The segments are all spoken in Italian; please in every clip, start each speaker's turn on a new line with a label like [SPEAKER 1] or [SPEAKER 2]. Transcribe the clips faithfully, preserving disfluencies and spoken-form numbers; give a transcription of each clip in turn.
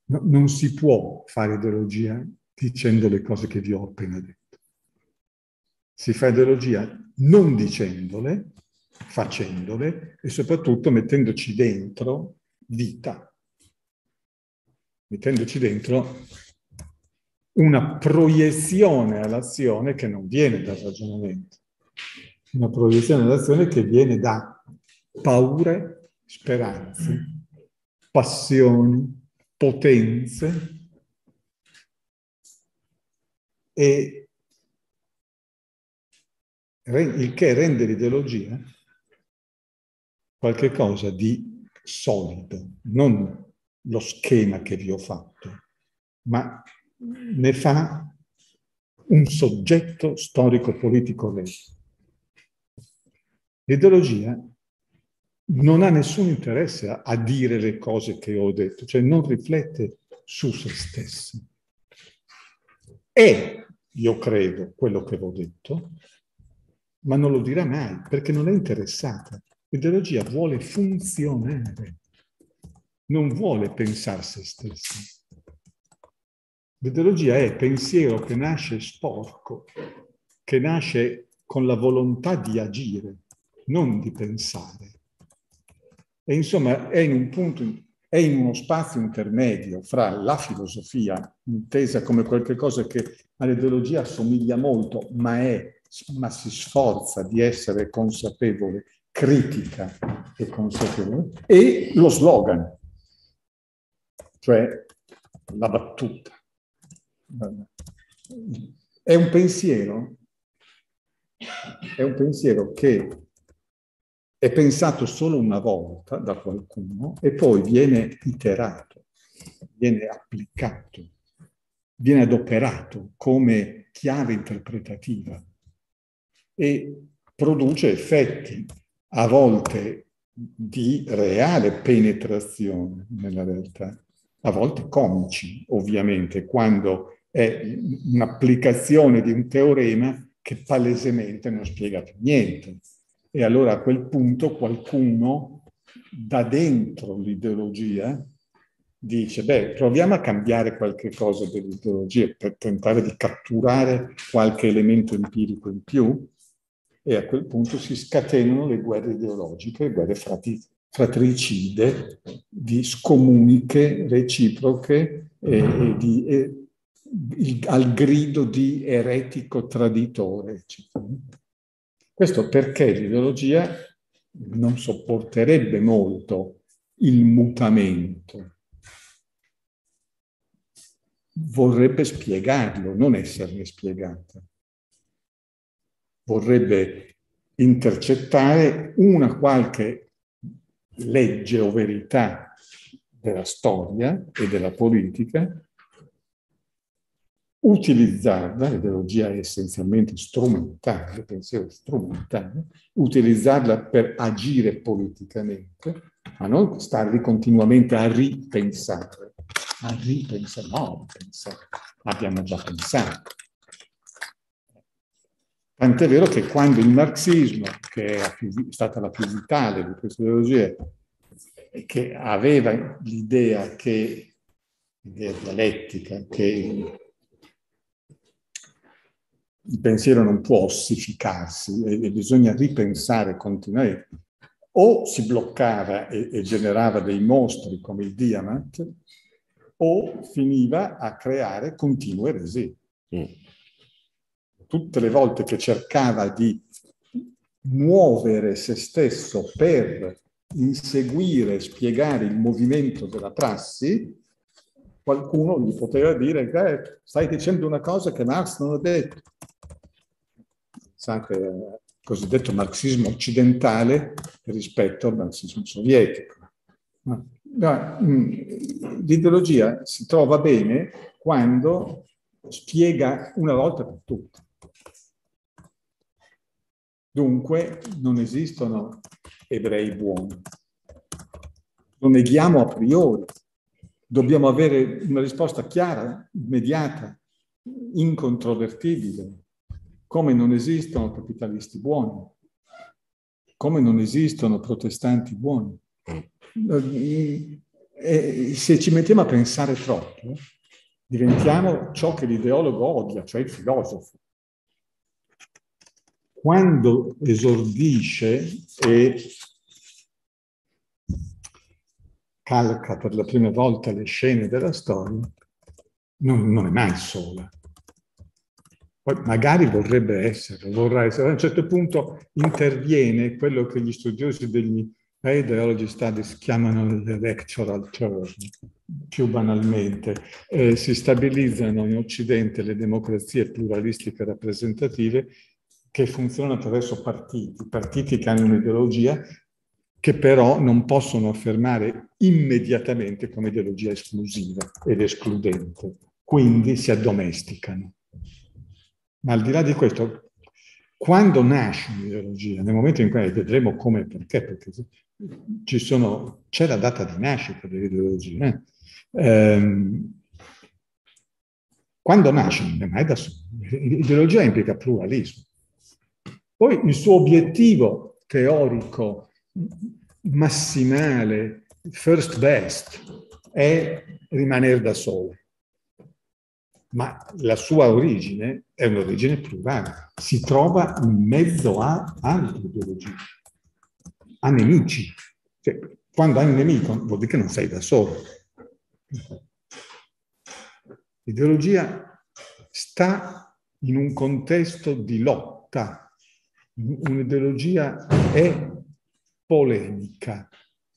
[SPEAKER 1] No, non si può fare ideologia dicendo le cose che vi ho appena detto. Si fa ideologia non dicendole, facendole e soprattutto mettendoci dentro vita, mettendoci dentro una proiezione all'azione che non viene dal ragionamento, una proiezione all'azione che viene da paure, speranze, passioni, potenze e il che rende l'ideologia qualche cosa di solido, non lo schema che vi ho fatto, ma ne fa un soggetto storico-politico vero. L'ideologia non ha nessun interesse a, a dire le cose che ho detto, cioè non riflette su se stessa. È, io credo, quello che ho detto, ma non lo dirà mai, perché non è interessata. L'ideologia vuole funzionare, non vuole pensare se stessa. L'ideologia è pensiero che nasce sporco, che nasce con la volontà di agire, non di pensare. E insomma è in un punto, è in uno spazio intermedio fra la filosofia, intesa come qualcosa che all'ideologia assomiglia molto, ma, è, ma si sforza di essere consapevole, critica e consapevole, e lo slogan, cioè la battuta. È un pensiero, è un pensiero che è pensato solo una volta da qualcuno e poi viene iterato, viene applicato, viene adoperato come chiave interpretativa e produce effetti a volte di reale penetrazione nella realtà, a volte comici, ovviamente, quando è un'applicazione di un teorema che palesemente non spiega più niente. E allora a quel punto qualcuno da dentro l'ideologia dice, beh, proviamo a cambiare qualche cosa dell'ideologia per tentare di catturare qualche elemento empirico in più, e a quel punto si scatenano le guerre ideologiche, le guerre frati, fratricide, di scomuniche reciproche e, e di, e, il, al grido di eretico traditore, eccetera. Questo perché l'ideologia non sopporterebbe molto il mutamento. Vorrebbe spiegarlo, non esserne spiegata. Vorrebbe intercettare una qualche legge o verità della storia e della politica, utilizzarla, l'ideologia è essenzialmente strumentale, il pensiero strumentale, utilizzarla per agire politicamente, ma non starvi continuamente a ripensare. A ripensare, no, pensare. Abbiamo già pensato. Tant'è vero che quando il marxismo, che è stata la più vitale di queste ideologie, che aveva l'idea che, l'idea dialettica, che il pensiero non può ossificarsi e, e bisogna ripensare, continuare, o si bloccava e, e generava dei mostri come il Diamant, o finiva a creare continue eresie. Mm. Tutte le volte che cercava di muovere se stesso per inseguire, spiegare il movimento della prassi, qualcuno gli poteva dire che eh, stai dicendo una cosa che Marx non ha detto. Pensate al cosiddetto marxismo occidentale rispetto al marxismo sovietico. No, no, l'ideologia si trova bene quando spiega una volta per tutte. Dunque non esistono ebrei buoni. Lo neghiamo a priori. Dobbiamo avere una risposta chiara, immediata, incontrovertibile. Come non esistono capitalisti buoni. Come non esistono protestanti buoni. e se ci mettiamo a pensare troppo, diventiamo ciò che l'ideologo odia, cioè il filosofo. Quando esordisce e calca per la prima volta le scene della storia, non, non è mai sola. Poi magari vorrebbe essere, vorrà essere. A un certo punto interviene quello che gli studiosi degli ideology studies chiamano l'electoral turn, più banalmente. Eh, si stabilizzano in Occidente le democrazie pluralistiche rappresentative che funzionano attraverso partiti, partiti che hanno un'ideologia che però non possono affermare immediatamente come ideologia esclusiva ed escludente. Quindi si addomesticano. Ma al di là di questo, quando nasce un'ideologia, nel momento in cui vedremo come e perché, perché ci sono, c'è la data di nascita dell'ideologia, eh? Ehm, quando nasce non è mai da solo. L'ideologia implica pluralismo. Poi il suo obiettivo teorico massimale, first best, è rimanere da solo. Ma la sua origine è un'origine plurale. Si trova in mezzo a altre ideologie, a nemici. Cioè, quando hai un nemico vuol dire che non sei da solo. L'ideologia sta in un contesto di lotta. Un'ideologia è polemica.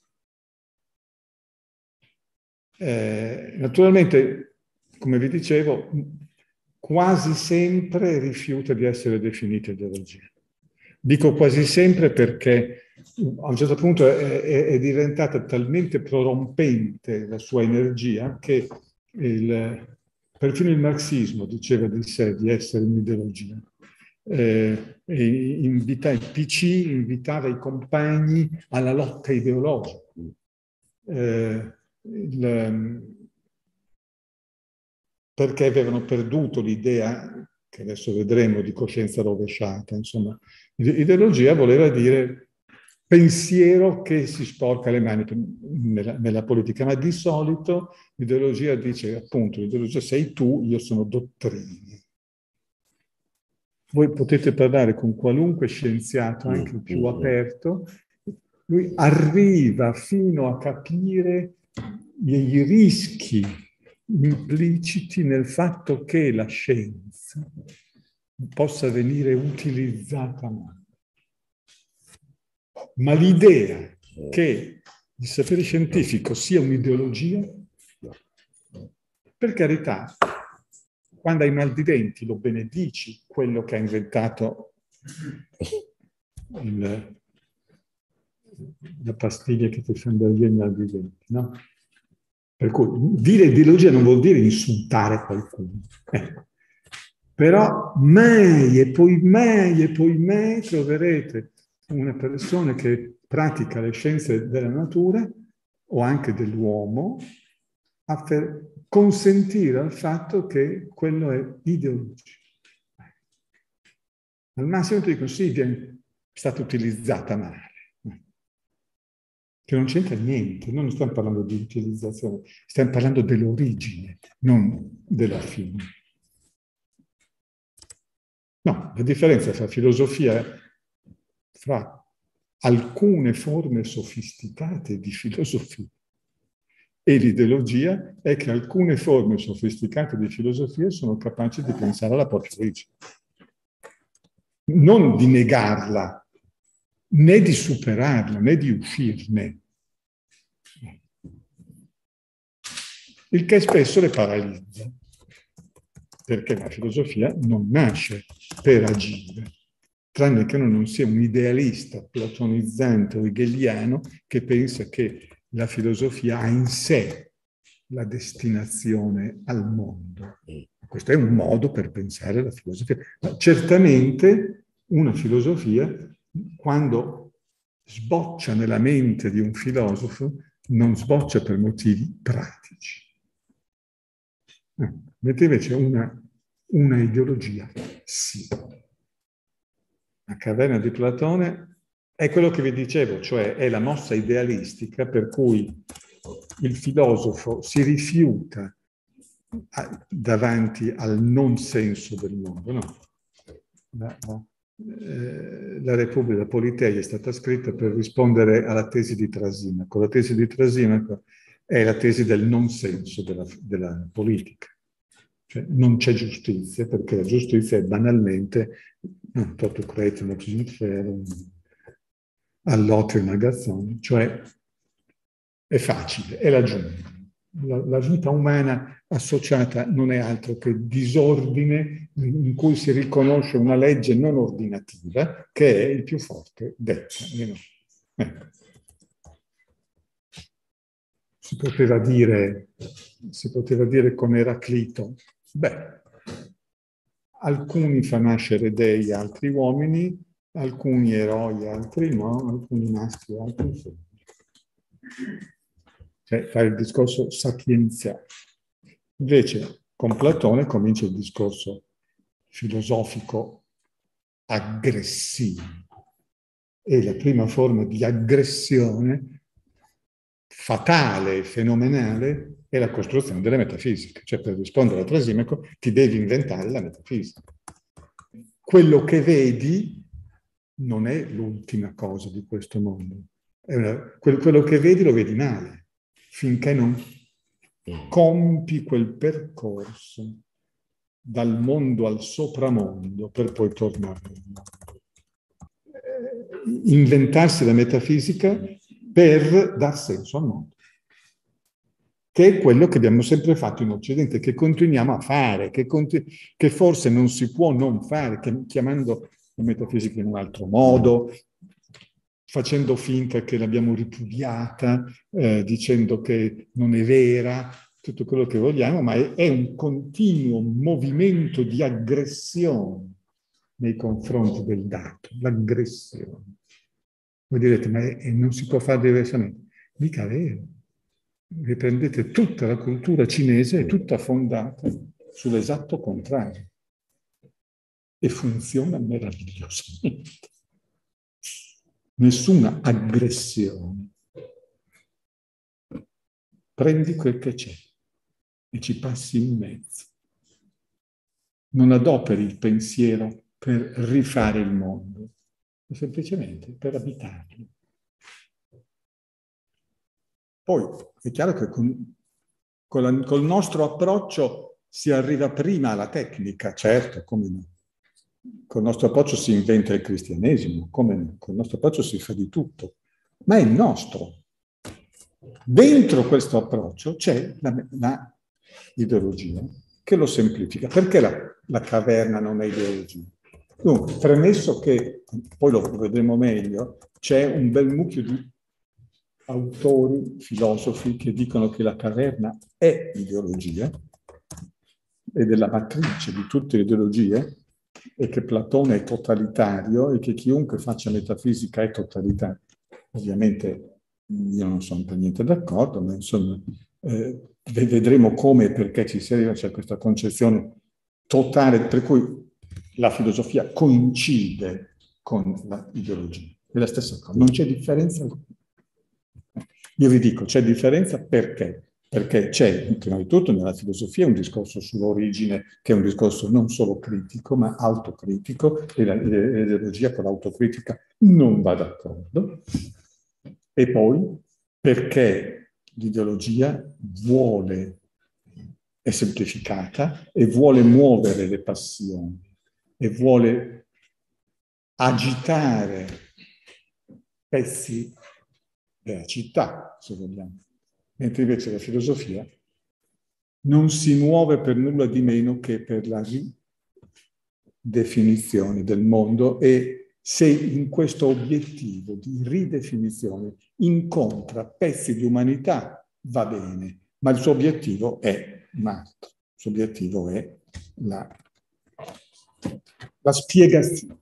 [SPEAKER 1] Eh, naturalmente, come vi dicevo, quasi sempre rifiuta di essere definita ideologia. Dico quasi sempre perché a un certo punto è, è, è diventata talmente prorompente la sua energia che il, perfino il marxismo diceva di sé di essere un'ideologia. Eh, e invita, il P C invitava i compagni alla lotta ideologica. Eh, il, perché avevano perduto l'idea, che adesso vedremo, di coscienza rovesciata. Insomma, ideologia voleva dire pensiero che si sporca le mani nella, nella politica, ma di solito l'ideologia dice appunto, l'ideologia sei tu, io sono dottrine. Voi potete parlare con qualunque scienziato, anche il più aperto, lui arriva fino a capire i rischi impliciti nel fatto che la scienza possa venire utilizzata male. Ma l'idea che il sapere scientifico sia un'ideologia, per carità, quando hai mal di denti lo benedici, quello che ha inventato il, la pastiglia che ti fa andare via il mal di denti, no? Per cui dire ideologia non vuol dire insultare qualcuno. Ecco. Però mai e poi mai e poi mai troverete una persona che pratica le scienze della natura o anche dell'uomo a consentire al fatto che quello è ideologia. Al massimo ti dico sì, è stata utilizzata male. Che non c'entra niente, noi non stiamo parlando di utilizzazione, stiamo parlando dell'origine, non della fine. No, la differenza tra filosofia, fra alcune forme sofisticate di filosofia e l'ideologia è che alcune forme sofisticate di filosofia sono capaci di pensare alla propria origine. Non di negarla, né di superarla, né di uscirne. Il che spesso le paralizza, perché la filosofia non nasce per agire, tranne che non sia un idealista platonizzante o hegeliano che pensa che la filosofia ha in sé la destinazione al mondo. Questo è un modo per pensare la filosofia. Ma certamente una filosofia, quando sboccia nella mente di un filosofo, non sboccia per motivi pratici. Mentre invece una, una ideologia, sì. La caverna di Platone è quello che vi dicevo, cioè è la mossa idealistica per cui il filosofo si rifiuta a, davanti al non senso del mondo, no? La, la, eh, la Repubblica Politeia è stata scritta per rispondere alla tesi di Trasimaco. La tesi di Trasimaco è la tesi del non senso della, della politica. Cioè, non c'è giustizia, perché la giustizia è banalmente toto cretino, all'otrio magazzone, cioè è facile, è la giunta. La, la vita umana associata non è altro che disordine in cui si riconosce una legge non ordinativa che è il più forte detta. Ecco. Si poteva dire, si poteva dire con Eraclito, beh, alcuni fa nascere dei, altri uomini, alcuni eroi, altri no, alcuni maschi, altri femmine. Cioè fare il discorso sapienziale. Invece con Platone comincia il discorso filosofico aggressivo. E la prima forma di aggressione fatale e fenomenale è la costruzione delle metafisiche. Cioè per rispondere a Trasimaco ti devi inventare la metafisica. Quello che vedi non è l'ultima cosa di questo mondo. È una, quello che vedi lo vedi male, finché non compi quel percorso dal mondo al sopramondo per poi tornare al mondo. Eh, inventarsi la metafisica per dar senso al mondo, che è quello che abbiamo sempre fatto in Occidente, che continuiamo a fare, che, che forse non si può non fare, che, chiamando la metafisica in un altro modo, facendo finta che l'abbiamo ripudiata, eh, dicendo che non è vera, tutto quello che vogliamo, ma è, è un continuo movimento di aggressione nei confronti del dato, l'aggressione. Voi direte, ma è, non si può fare diversamente? Mica vero. Riprendete tutta la cultura cinese, è tutta fondata sull'esatto contrario. E funziona meravigliosamente. Nessuna aggressione. Prendi quel che c'è e ci passi in mezzo. Non adoperi il pensiero per rifare il mondo, ma semplicemente per abitarlo. Poi è chiaro che con, con la, col nostro approccio si arriva prima alla tecnica, certo, come no. Col nostro approccio si inventa il cristianesimo, come no. Col nostro approccio si fa di tutto, ma è il nostro. Dentro questo approccio c'è la, la ideologia che lo semplifica. Perché la, la caverna non è ideologia? Dunque, premesso che, poi lo vedremo meglio, c'è un bel mucchio di autori, filosofi che dicono che la caverna è ideologia ed è la matrice di tutte le ideologie e che Platone è totalitario e che chiunque faccia metafisica è totalitario. Ovviamente io non sono per niente d'accordo, ma insomma eh, vedremo come e perché ci si arriva, c'è questa concezione totale per cui la filosofia coincide con l'ideologia. È la stessa cosa, non c'è differenza. Io vi dico, c'è differenza perché? Perché c'è, prima di tutto, nella filosofia un discorso sull'origine, che è un discorso non solo critico, ma autocritico, e l'ideologia con l'autocritica non va d'accordo. E poi perché l'ideologia vuole, è semplificata, e vuole muovere le passioni, e vuole agitare pezzi della città, se vogliamo. Mentre invece la filosofia non si muove per nulla di meno che per la ridefinizione del mondo e se in questo obiettivo di ridefinizione incontra pezzi di umanità va bene, ma il suo obiettivo è un altro. Il suo obiettivo è la, la spiegazione.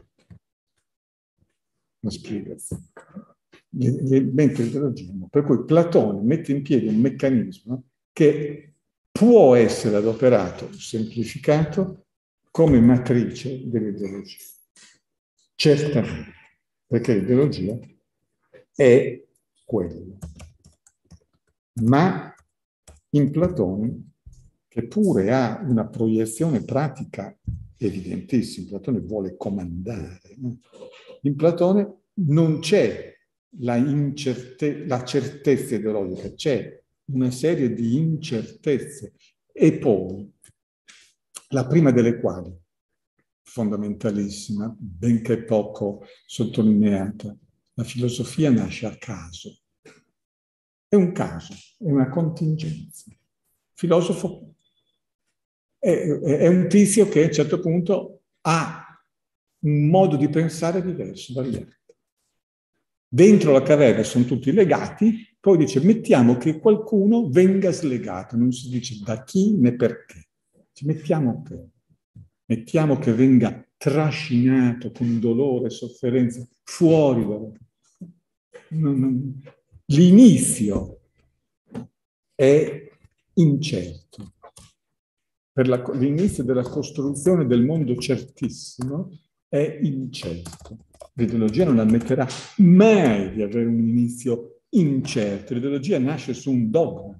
[SPEAKER 1] La spiegazione. Mentre l'ideologia no. Per cui Platone mette in piedi un meccanismo che può essere adoperato, semplificato, come matrice dell'ideologia. Certamente, perché l'ideologia è quello. ma in Platone, che pure ha una proiezione pratica evidentissima, Platone vuole comandare, no? In Platone non c'è la, incerte, la certezza ideologica, c'è una serie di incertezze, e poi la prima delle quali, fondamentalissima, benché poco sottolineata, la filosofia nasce a caso. È un caso, è una contingenza. Il filosofo è, è un tizio che a un certo punto ha un modo di pensare diverso dagli altri. Dentro la caverna sono tutti legati, poi dice mettiamo che qualcuno venga slegato, non si dice da chi né perché. Ci mettiamo che, mettiamo che venga trascinato con dolore e sofferenza fuori dalla... Non, non... L'inizio è incerto. Per la, l'inizio della costruzione del mondo certissimo è incerto. L'ideologia non ammetterà mai di avere un inizio incerto. L'ideologia nasce su un dogma.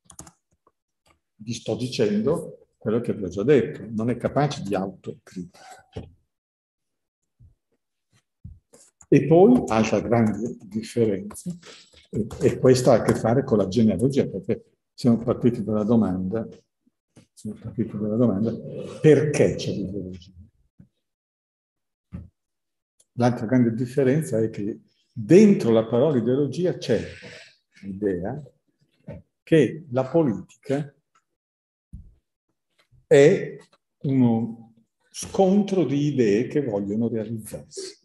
[SPEAKER 1] Vi sto dicendo quello che vi ho già detto, non è capace di autocritica. E poi, altra grande differenza, e questa ha a che fare con la genealogia, perché siamo partiti dalla domanda, siamo partiti dalla domanda, perché c'è l'ideologia? L'altra grande differenza è che dentro la parola ideologia c'è l'idea che la politica è uno scontro di idee che vogliono realizzarsi.